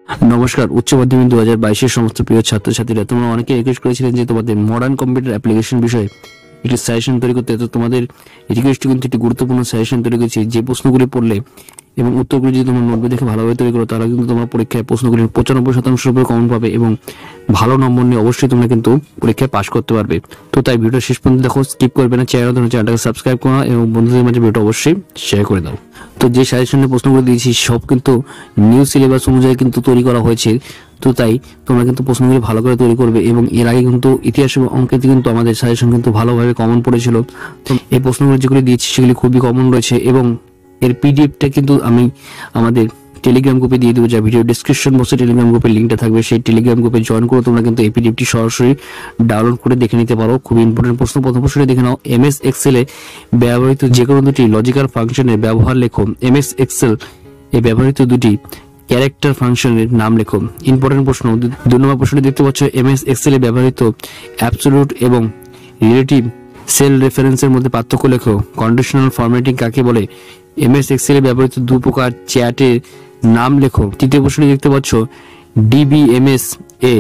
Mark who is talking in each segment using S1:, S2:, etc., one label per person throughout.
S1: নমস্কার, উচ্চ মাধ্যমিক 2022 সমস্ত প্রিয় ছাত্রছাত্রীরা, তোমরা অনেকে রিকোয়েস্ট করেছিলেন যে তোমাদের মডার্ন কম্পিউটার অ্যাপ্লিকেশন বিষয়ে একটি সাজেশন তৈরি করতে। তো তোমাদের রিকোয়েস্ট কিন্তু একটি গুরুত্বপূর্ণ সাজেশন তৈরি করেছি, যে প্রশ্নগুলি পড়লে এবং উত্তরগুলি যদি তোমরা নোটবই দেখে ভালোভাবে তৈরি করো, তাহলে কিন্তু তোমার পরীক্ষায় প্রশ্নগুলির 95% উপরে কমন পাবে এবং ভালো নম্বর নিয়ে অবশ্যই তোমরা কিন্তু পরীক্ষায় পাশ করতে পারবে। তো তাই ভিডিও শেষ পর্যন্ত দেখো, স্কিপ করবে না। চ্যানেলটাকে সাবস্ক্রাইব করো এবং বন্ধুদের মাঝে ভিডিও অবশ্যই শেয়ার করে দাও। তো যে সাজেশনের প্রশ্নগুলো দিয়েছি সব কিন্তু নিউ সিলেবাস অনুযায়ী কিন্তু তৈরি করা হয়েছে। তো তাই তোমরা কিন্তু প্রশ্নগুলি ভালো করে তৈরি করবে। এবং এর আগে কিন্তু ইতিহাস এবং অঙ্কেতে কিন্তু আমাদের সাজেশন কিন্তু ভালোভাবে কমন পড়েছিল। তো এই প্রশ্নগুলো যেগুলি দিয়েছি সেগুলি খুবই কমন রয়েছে এবং এর পিডিএফটা কিন্তু আমি আমাদের টেলিগ্রাম গ্রুপে দিয়ে দেবো, যা ভিডিও ডিসক্রিপশন বক্সে টেলিগ্রাম গ্রুপের লিঙ্কটা থাকবে। সেই টেলিগ্রাম গ্রুপে জয়েন করে তোমরা কিন্তু এই পিডিএফটি সরাসরি ডাউনলোড করে দেখে নিতে পারো। খুব ইম্পর্টেন্ট প্রশ্ন, প্রথম প্রশ্নটি দেখে নাও। এমএস এক্সেলে ব্যবহৃত যে কোনো দুটি লজিক্যাল ফাংশনের ব্যবহার লেখো। এমএস এক্সেল এ ব্যবহৃত দুটি ক্যারেক্টার ফাংশনের নাম লেখো। ইম্পর্টেন্ট প্রশ্ন, 2 নম্বর প্রশ্নটি দেখতে পাচ্ছ। এমএস এক্সেলে ব্যবহৃত অ্যাবসলিউট এবং রিলেটিভ সেল রেফারেন্সের মধ্যে পার্থক্য লেখো। কন্ডিশনাল ফরম্যাটিং কাকে বলে? এমএস এক্সেলে ব্যবহৃত 2 প্রকার চ্যাটের নাম লেখো। তৃতীয় প্রশ্নটি দেখতে পাচ্ছ। ডিবিএমএস এ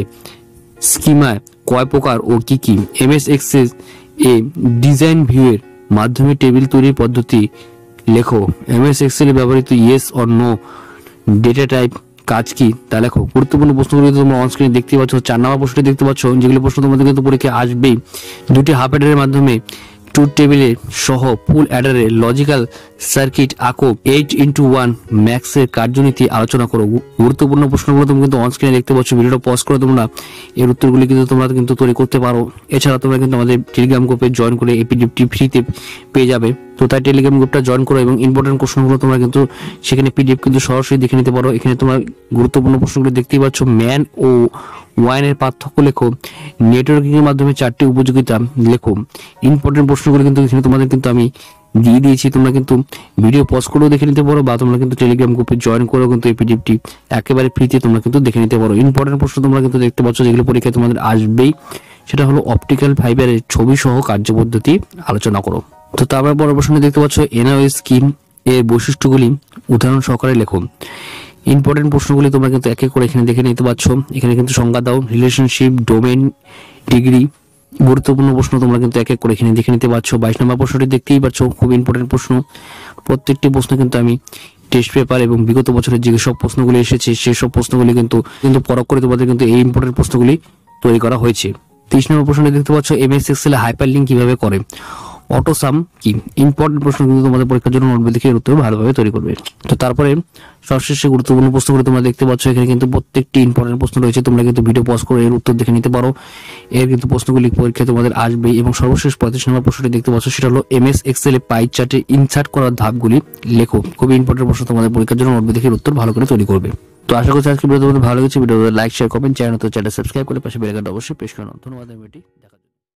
S1: স্কিমা কয় প্রকার ও কি কি? এমএস এক্সেল এ ডিজাইন ভিউয়ের মাধ্যমে টেবিল তৈরির পদ্ধতি লেখো। এমএস এক্সেলে ব্যবহৃত yes or no data type কাজ কি তা লেখো। গুরুত্বপূর্ণ প্রশ্নগুলো তোমরা অন স্ক্রিনে দেখতে পাচ্ছ। 4 নম্বর প্রশ্নটি দেখতে পাচ্ছ, যেগুলো প্রশ্ন তোমাদের কিন্তু পরীক্ষায় আসবেই। দুটি হাফ অ্যাডারের মাধ্যমে ট্রুথ টেবিলের সহ ফুল অ্যাডারের লজিক্যাল সার্কিট আঁকো। 8x1 ম্যাক্সের কার্যনীতি আলোচনা করো। গুরুত্বপূর্ণ প্রশ্নগুলো তুমি কিন্তু অন স্ক্রিনে দেখতে পাচ্ছ। ভিডিওটা পজ করে তোমরা এর উত্তরগুলি কিন্তু তোমরা কিন্তু তৈরি করতে পারো। এছাড়া তোমরা কিন্তু আমাদের টেলিগ্রাম গ্রুপে জয়েন করে এই পিডিএফটি ফ্রিতে পেয়ে যাবে। তো তাই টেলিগ্রাম গ্রুপটা জয়েন করো এবং ইম্পর্টেন্ট প্রশ্নগুলো তোমরা কিন্তু সেখানে পিডিএফ কিন্তু সরাসরি দেখে নিতে পারো। এখানে তোমরা গুরুত্বপূর্ণ প্রশ্নগুলো দেখতেই পাচ্ছ। ম্যান ও ওয়াইনের পার্থক্য লেখো। নেটওয়ার্কিং এর মাধ্যমে 4টি উপযোগিতা লেখো। ইম্পর্টেন্ট প্রশ্নগুলো কিন্তু এখানে তোমাদের কিন্তু আমি দিয়ে দিয়েছি। তোমরা কিন্তু ভিডিও পজ করেও দেখে নিতে পারো বা তোমরা কিন্তু টেলিগ্রাম গ্রুপে জয়েন করেও কিন্তু এই পিডিএফটি একেবারে ফ্রিতে তোমরা কিন্তু দেখে নিতে পারো। ইম্পর্টেন্ট প্রশ্ন তোমরা কিন্তু দেখতে পাচ্ছ, যেগুলো পরীক্ষায় তোমাদের আসবেই। সেটা হলো অপটিক্যাল ফাইবারের ছবি সহ কার্যপদ্ধতি আলোচনা করো। তো তারপর পরের প্রশ্নে দেখতে পাচ্ছ। এনওএস স্কিম এর বৈশিষ্ট্যগুলি উদাহরণ সহকারে লেখো। ইম্পর্টেন্ট প্রশ্নগুলি তোমরা কিন্তু এক এক করে এখানে দেখে নিতে পারছ। এখানে কিন্তু সংজ্ঞা দাও, রিলেশনশিপ, ডোমেন, ডিগ্রি। গুরুত্বপূর্ণ প্রশ্ন তোমরা কিন্তু এক এক করে এখানে দেখে নিতে পারছো। 22 নম্বর প্রশ্নটি দেখতেই পাচ্ছ, খুব ইম্পর্টেন্ট প্রশ্ন। প্রত্যেকটি প্রশ্ন কিন্তু আমি টেস্ট পেপার এবং বিগত বছরের যে সব প্রশ্নগুলি এসেছে সেই সব প্রশ্নগুলি কিন্তু পরখ করে তোমাদের কিন্তু এই ইম্পর্টেন্ট প্রশ্নগুলি তৈরি করা হয়েছে। 30 নম্বর প্রশ্নটি দেখতে পাচ্ছ। এমএস এক্সেল হাইপারলিংক কিভাবে করে? অটোসাম কি? ইম্পর্টেন্ট প্রশ্ন কিন্তু তোমাদের পরীক্ষার জন্য নোটবই দেখে উত্তর ভালোভাবে তৈরি করবে। তো তারপরে সবশেষে গুরুত্বপূর্ণ প্রশ্নগুলো তোমরা দেখতে পাচ্ছ। এখানে কিন্তু প্রত্যেকটি ইম্পর্টেন্ট প্রশ্ন রয়েছে। তোমরা কিন্তু ভিডিও পজ করে এর উত্তর দেখে নিতে পারো। এর কিন্তু প্রশ্নগুলি পরীক্ষায় তোমাদের আসবেই। এবং সর্বশেষ 35 নম্বর প্রশ্নটি দেখতে পাচ্ছ, সেটা হলো এমএস এক্সেল এ পাই চার্টে ইনসার্ট করার ধাপগুলি লেখো। খুবই ইম্পর্টেন্ট প্রশ্ন, তোমাদের পরীক্ষার জন্য নোটবই দেখে উত্তর ভালো করে তৈরি করবে। তো আশা করছি আজকে ভিডিও তোমাদের ভালো লেগেছে। ভিডিওতে like, share, comment, channel subscribe করে পাশে বেল আইকনটা অবশ্যই প্রেস করে নাও। ধন্যবাদ। ভিডিওটি দেখা